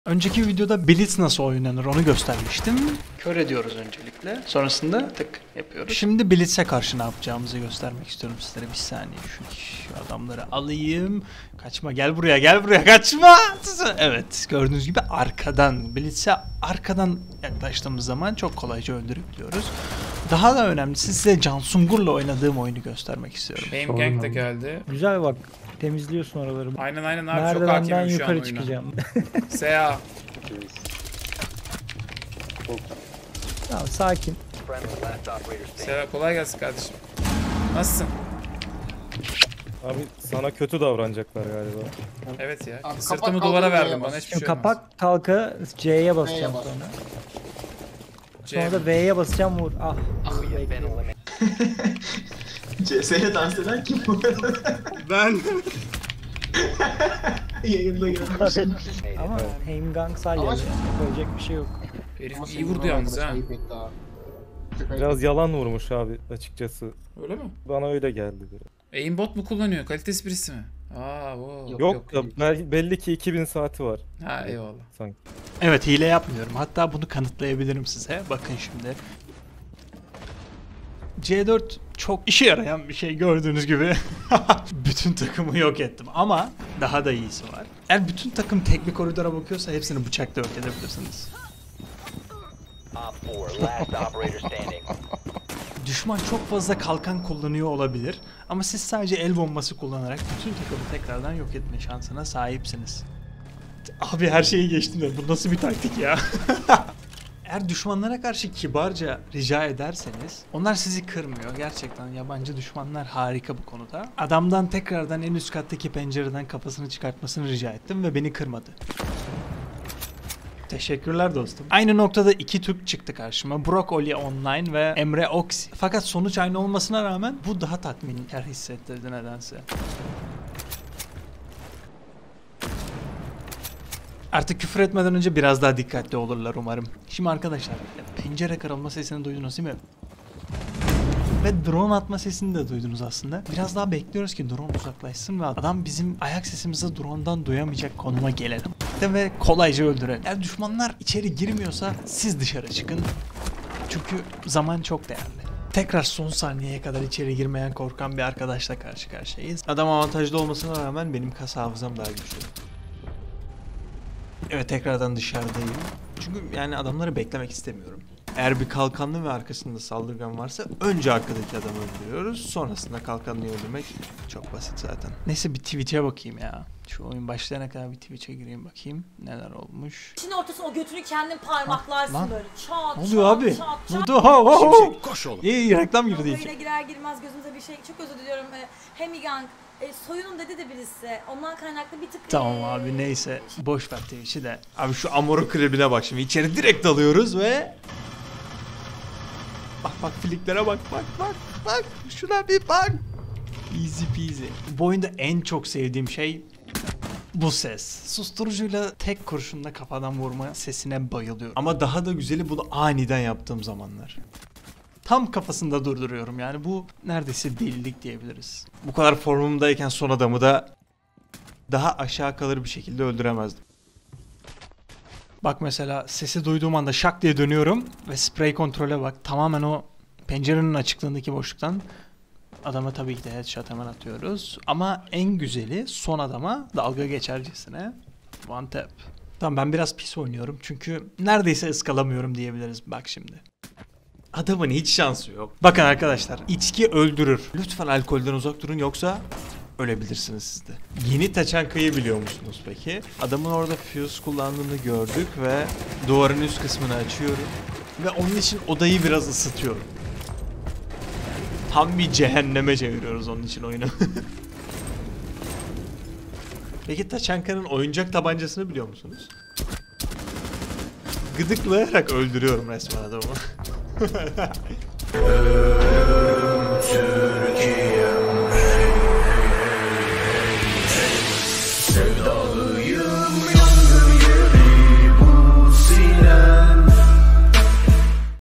Önceki videoda Blitz nasıl oynanır onu göstermiştim. Kör ediyoruz öncelikle. Sonrasında tık yapıyoruz. Şimdi Blitz'e karşı ne yapacağımızı göstermek istiyorum sizlere. Bir saniye şu adamları alayım. Kaçma, gel buraya, gel buraya, kaçma. Evet, gördüğünüz gibi arkadan Blitz'e arkadan yaklaştığımız zaman çok kolayca öldürebiliyoruz. Daha da önemlisi size Can Sungur'la oynadığım oyunu göstermek istiyorum. Benim gank de geldi. Güzel bak. Temizliyorsun oraları. Aynen abi, çok hakimim şu an yukarı oyuna. çıkacağım. Seha. Tamam, sakin. Seha, kolay gelsin kardeşim. Nasılsın? Abi sana kötü davranacaklar galiba. Evet ya. Abi, Sırtımı kapak duvara kaldırmaya verdim, bana bas. hiçbir şey Şimdi olmaz. kapak kalka C'ye basacağım bas. sonra. C. Sonra da V'ye basacağım, vur. Ah. CS'ye dans eden kim bu? Ben. Yayında görmüş. Ama Heimgang Salya. Ama- Koyacak bir şey yok. Herif iyi vurdu yalnız ha. Biraz yalan vurmuş abi açıkçası. Öyle mi? Bana öyle geldi biraz. Aimbot mu kullanıyor? Kalitesi birisi mi? Aa, o. Yok da belli ki 2000 saati var Ha, eyvallah. sanki. Evet, hile yapmıyorum. Hatta bunu kanıtlayabilirim size. Bakın şimdi. C4 çok işe yarayan bir şey, gördüğünüz gibi. Bütün takımı yok ettim ama daha da iyisi var. Eğer bütün takım tek bir koridora bakıyorsa hepsini bıçakla yok edebilirsiniz. Düşman çok fazla kalkan kullanıyor olabilir ama siz sadece el bombası kullanarak bütün takımı tekrardan yok etme şansına sahipsiniz. Abi her şeyi geçtim ya, bu nasıl bir taktik ya? Eğer düşmanlara karşı kibarca rica ederseniz onlar sizi kırmıyor. Gerçekten yabancı düşmanlar harika bu konuda. Adamdan tekrardan en üst kattaki pencereden kafasını çıkartmasını rica ettim ve beni kırmadı. Teşekkürler dostum. Aynı noktada iki Türk çıktı karşıma. Brock Oli Online ve Emre Oksi. Fakat sonuç aynı olmasına rağmen bu daha tatminkar hissettirdi nedense. Artık küfür etmeden önce biraz daha dikkatli olurlar umarım. Şimdi arkadaşlar, pencere kırılma sesini duydunuz değil mi? Ve drone atma sesini de duydunuz aslında. Biraz daha bekliyoruz ki drone uzaklaşsın ve adam bizim ayak sesimizi drone'dan duyamayacak konuma gelelim. Ve kolayca öldürelim. Eğer düşmanlar içeri girmiyorsa siz dışarı çıkın. Çünkü zaman çok değerli. Tekrar son saniyeye kadar içeri girmeyen korkan bir arkadaşla karşı karşıyayız. Adam avantajlı olmasına rağmen benim kas hafızam daha güçlü. Evet, tekrardan dışarıdayım. Çünkü yani adamları beklemek istemiyorum. Eğer bir kalkanlı ve arkasında saldırgan varsa önce arkadaki adamı öldürüyoruz. Sonrasında kalkanlıyı öldürmek çok basit zaten. Neyse bir Twitch'e bakayım ya. Şu oyun başlayana kadar bir Twitch'e gireyim bakayım. Neler olmuş. İçin ortasına o götünü kendin parmaklarsın Lan. böyle. Çat Ne oluyor abi? çat Ne çat. oldu? Koş oğlum. İyi, reklam girdi Oyuna ilk. girer girmez gözümüze bir şey. Çok özür diliyorum. Hemigang. Soyunun dedi de birisi. Ondan kaynaklı bir tık... Tamam abi, neyse. Boş ver Twitch'i de. Abi şu Amor'un klibine bak şimdi. İçeri direkt dalıyoruz ve... Bak fliklere bak. Şuna bir bak. Easy peasy. Bu oyunda en çok sevdiğim şey bu ses. Susturucuyla tek kurşunla kafadan vurma sesine bayılıyorum. Ama daha da güzeli bunu aniden yaptığım zamanlar. Tam kafasında durduruyorum yani, bu neredeyse delilik diyebiliriz. Bu kadar formumdayken son adamı da daha aşağı kalır bir şekilde öldüremezdim. Bak mesela sesi duyduğum anda şak diye dönüyorum ve spray kontrole bak. Tamamen o pencerenin açıklığındaki boşluktan adama tabii ki de headshot hemen atıyoruz. Ama en güzeli son adama dalga geçercesine one tap. Tamam, ben biraz pis oynuyorum çünkü neredeyse ıskalamıyorum diyebiliriz. Bak şimdi. Adamın hiç şansı yok. Bakın arkadaşlar, içki öldürür. Lütfen alkolden uzak durun yoksa ölebilirsiniz siz de. Yeni Taçanka'yı biliyor musunuz peki? Adamın orada fuse kullandığını gördük ve duvarın üst kısmını açıyorum. Ve onun için odayı biraz ısıtıyorum. Tam bir cehenneme çeviriyoruz onun için oyunu. Peki Taçanka'nın oyuncak tabancasını biliyor musunuz? Gıdıklayarak öldürüyorum resmen adamı.